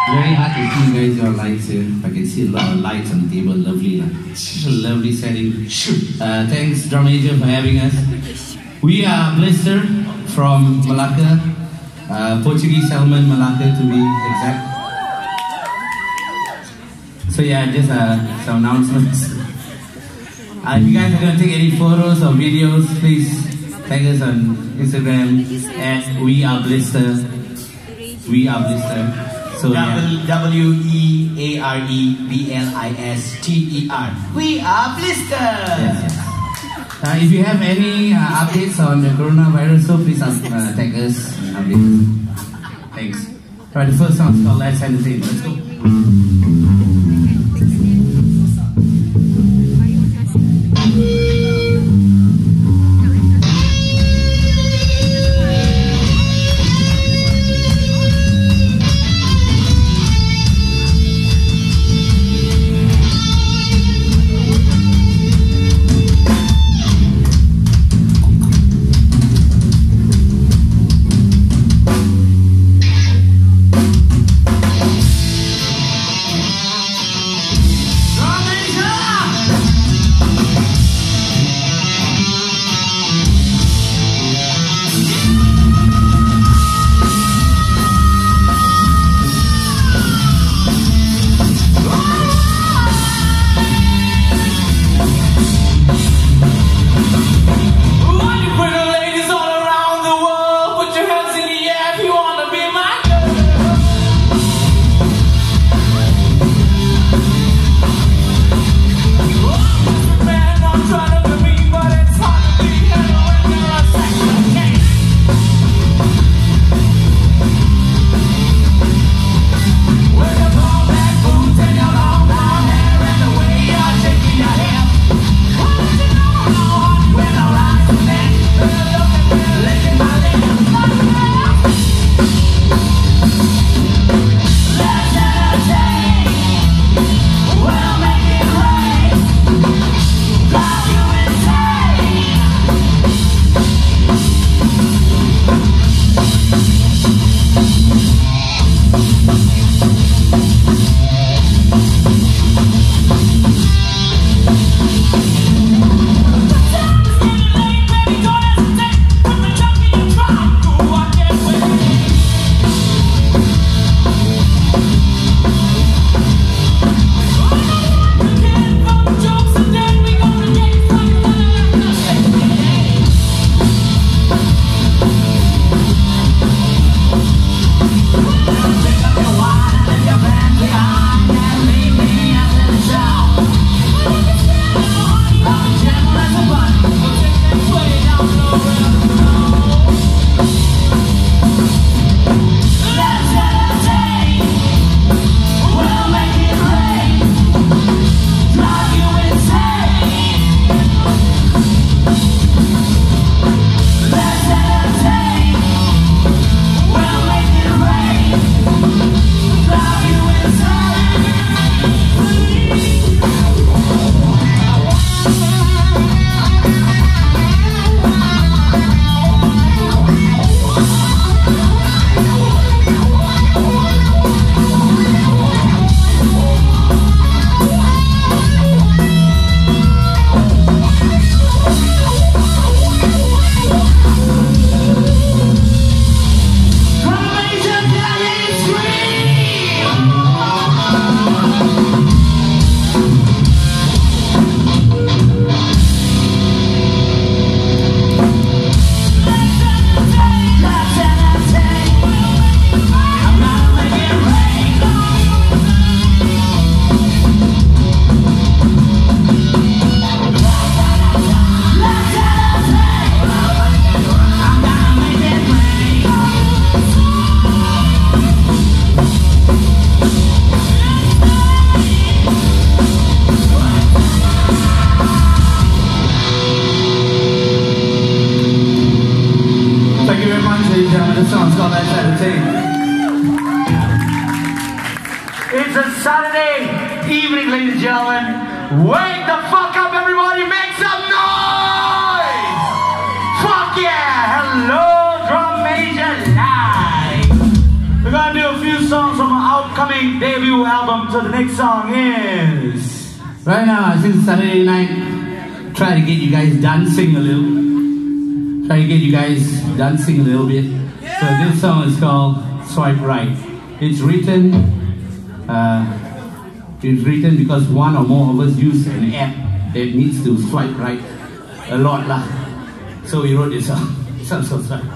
Very hard to see, guys, your lights here. I can see a lot of lights on the table. Lovely, such a lovely setting. Thanks, Drum Asia, for having us. We are Blister from Malacca, Portuguese settlement, Malacca to be exact. So yeah, just some announcements. If you guys are going to take any photos or videos, please tag us on Instagram at We Are Blister. We Are Blister. So WEAREBLISTER. We Are Blister. Yes. If you have any updates on the coronavirus, so please tag us and update us. Thanks. Alright, the first song is called Let's Entertain. Let's go. This song's called Let's Entertain. It's a Saturday evening, ladies and gentlemen. Wake the fuck up, everybody! Make some noise! Fuck yeah! Hello, Drum Asia Live! We're gonna do a few songs from our upcoming Sonic debut album. So the next song is... Right now, since Saturday night, try to get you guys dancing a little. Try to get you guys dancing a little bit. So this song is called Swipe Right. It's written because one or more of us use an app that needs to swipe right a lot lah. So we wrote this song. Sounds so fun.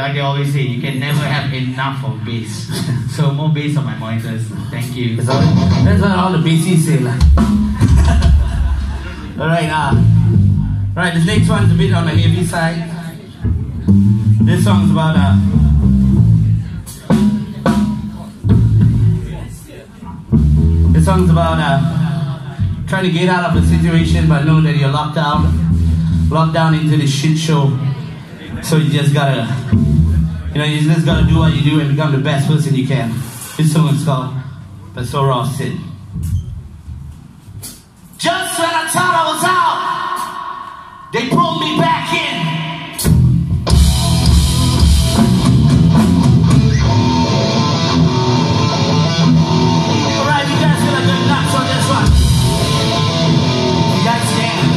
like I always say, you can never have enough of bass. So more bass on my monitors. Thank you. That's what all the bassies say. Alright, right, this next one's a bit on the heavy side. This song's about trying to get out of a situation but know that you're locked down into this shit show. So you just gotta do what you do and become the best person you can. This song is called Pastor Ross Sin. Just when I thought I was out, they pulled me back in. Alright, you guys got a good nuts on this one. You guys stand.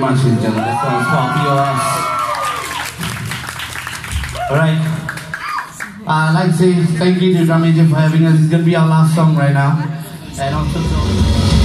much, ladies and gentlemen. That song's called POS. Alright. I'd like to say thank you to Drum Major for having us. It's gonna be our last song right now. And also